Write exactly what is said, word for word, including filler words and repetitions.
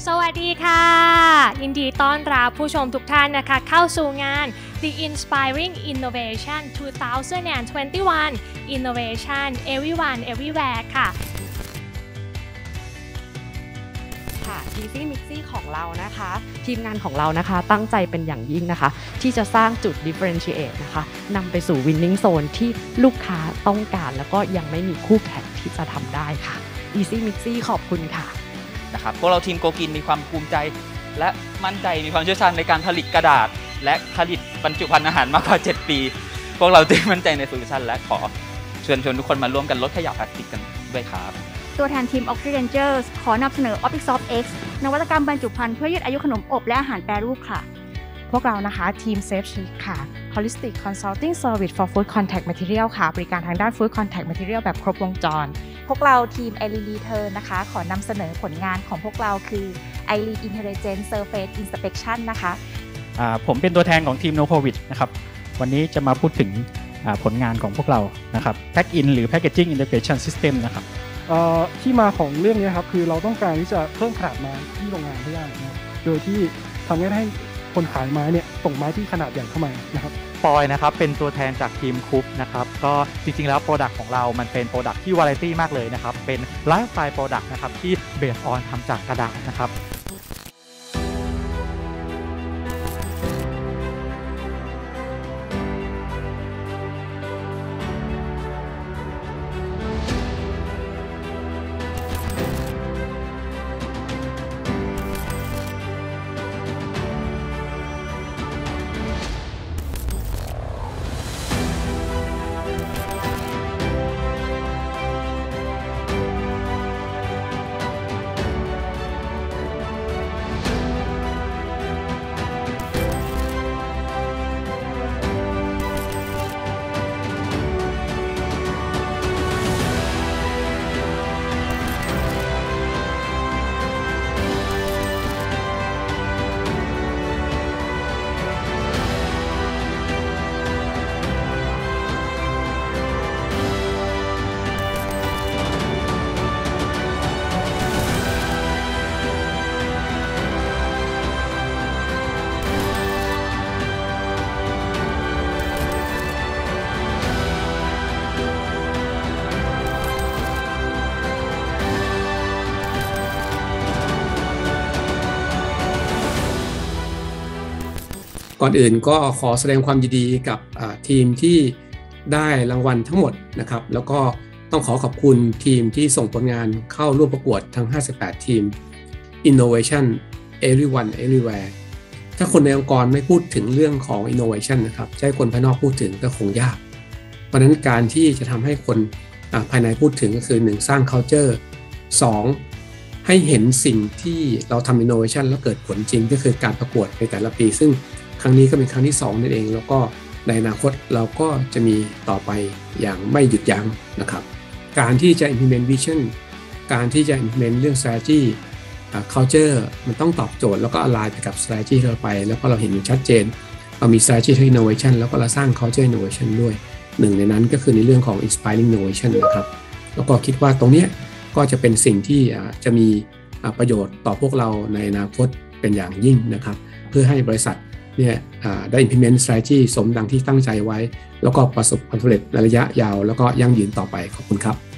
สวัสดีค่ะยินดีต้อนรับผู้ชมทุกท่านนะคะเข้าสู่งาน The Inspiring Innovation สองพันยี่สิบเอ็ด Innovation Everyone Everywhere ค่ะค่ะ Easy Mixy ของเรานะคะทีมงานของเรานะคะตั้งใจเป็นอย่างยิ่งนะคะที่จะสร้างจุด differentiate นะคะนำไปสู่ winning zone ที่ลูกค้าต้องการแล้วก็ยังไม่มีคู่แข่งที่จะทำได้ค่ะ Easy Mixy ขอบคุณค่ะนะครับพวกเราทีมโกกินมีความภูมิใจและมั่นใจมีความเชี่ยวชาญในการผลิตกระดาษและผลิตบรรจุภัณฑ์อาหารมากกว่าเจ็ดปีพวกเราจึงมั่นใจในโซลูชันและขอเชิญชวนทุกคนมาร่วมกันลดขยะพลาสติกกันด้วยครับตัวแทนทีม Oxyrangers ขอนำเสนอ Opixoft X นวัตกรรมบรรจุภัณฑ์เพื่อยืดอายุขนมอบและอาหารแปรรูปค่ะพวกเรานะคะทีม Safe Chic ค่ะ Holistic Consulting Service for Food Contact Material ค่ะบริการทางด้าน Food Contact Material แบบครบวงจรพวกเราทีม ไอ แอล อี Return นะคะขอนำเสนอผลงานของพวกเราคือ ไอ แอล อี Intelligent Surface Inspection นะคะผมเป็นตัวแทนของทีม No Covid นะครับวันนี้จะมาพูดถึงผลงานของพวกเรานะครับ Pack In หรือ Packaging Integration System นะครับที่มาของเรื่องนี้ครับคือเราต้องการที่จะเพิ่มขนาดไม้ที่โรงงานให้ได้นะครับโดยที่ทำให้คนขายไม้เนี่ยส่งไม้ที่ขนาดใหญ่เข้ามานะครับปอยนะครับเป็นตัวแทนจากทีมคุปนะครับก็จริงๆแล้วโปรดักต์ของเรามันเป็นโปรดักต์ที่วาไรตี้มากเลยนะครับเป็นไลฟ์สไตล์โปรดักต์นะครับที่เบสออนทำจากกระดาษนะครับก่อนอื่นก็ขอแสดงความยินดีกับทีมที่ได้รางวัลทั้งหมดนะครับแล้วก็ต้องขอขอบคุณทีมที่ส่งผลงานเข้าร่วมประกวดทั้งห้าสิบแปดทีม Innovation Everyone Everywhere ถ้าคนในองค์กรไม่พูดถึงเรื่องของ Innovation นะครับจะให้คนภายนอกพูดถึงก็คงยากเพราะนั้นการที่จะทำให้คนภายในพูดถึงก็คือหนึ่งสร้าง culture สองให้เห็นสิ่งที่เราทำ Innovation แล้วเกิดผลจริงก็คือการประกวดในแต่ละปีซึ่งครั้งนี้ก็เป็นครั้งที่สองนั่นเองแล้วก็ในอนาคตเราก็จะมีต่อไปอย่างไม่หยุดยั้งนะครับการที่จะ implement vision การที่จะ implement เรื่อง strategy culture มันต้องตอบโจทย์แล้วก็ align ไปกับ strategy ที่เราไปแล้วก็เราเห็นชัดเจนเรามี strategy ที่ innovation แล้วก็เราสร้าง culture innovation ด้วยหนึ่งในนั้นก็คือในเรื่องของ inspiring innovation นะครับแล้วก็คิดว่าตรงนี้ก็จะเป็นสิ่งที่จะมีประโยชน์ต่อพวกเราในอนาคตเป็นอย่างยิ่งนะครับเพื่อให้บริษัทเนี่ยได้ implement strategy สมดังที่ตั้งใจไว้แล้วก็ประสบความสำเร็จในระยะยาวแล้วก็ยั่งยืนต่อไปขอบคุณครับ